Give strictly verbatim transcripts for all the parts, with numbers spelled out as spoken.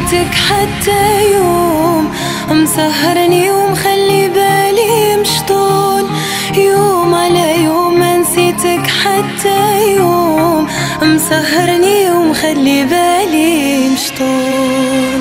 نسيتك حتى يوم، مسهرني ومخلي بالي مشطول. يوم على يوم ما نسيتك حتى يوم، مسهرني ومخلي بالي مشطول.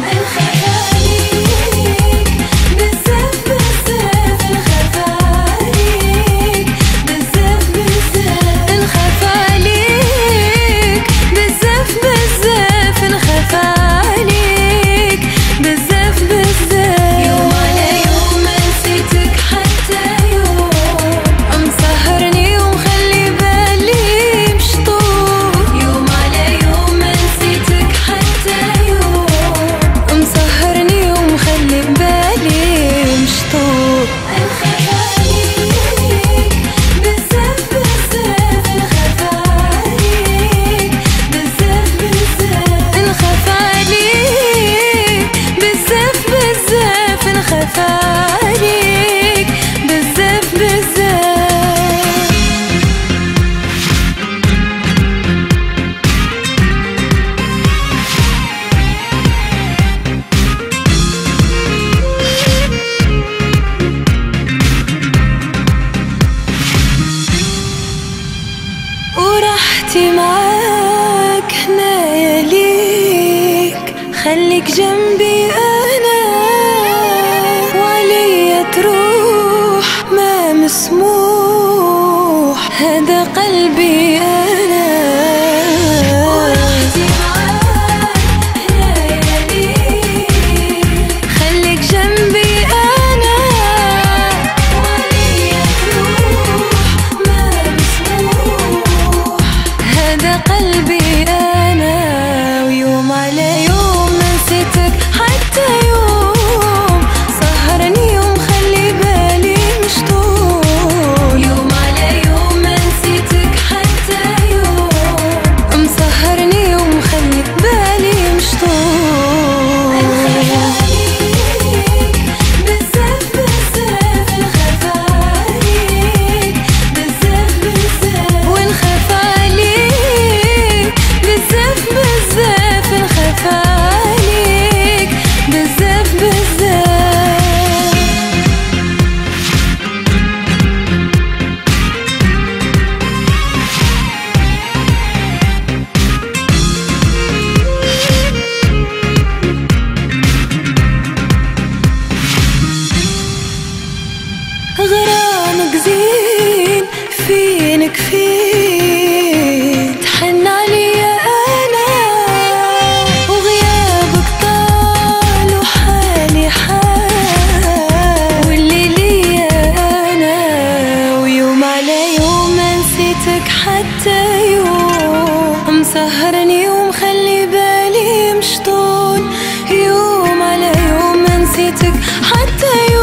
وراحتي معاك هنايا ليك، خليك جنبي أنا وعليا تروح ما مسموح، هذا قلبي أنا. وراحتي معاك هنايا ليك، خليك جنبي أنا وعليا تروح ما مسموح، هذا قلبي أنا. ويوم على يوم ما نسيتك حتى يوم، سهرني ومخلي بالي مشطول. يوم على يوم ما نسيتك حتى يوم، مسهرني ومخلي بالي مشطول. بزاف بزاف نخاف عليك، بزاف بزاف ونخاف عليك، بزاف بزاف نخاف عليك، بزاف بزاف. غرامك زين فينك فين، تحن عليا أنا وغيابك طال وحالي حال، واللي ليا أنا. ويوم على يوم ما نسيتك حتى يوم، مسهرني ومخلي بالي مشطول. يوم على يوم ما نسيتك حتى يوم،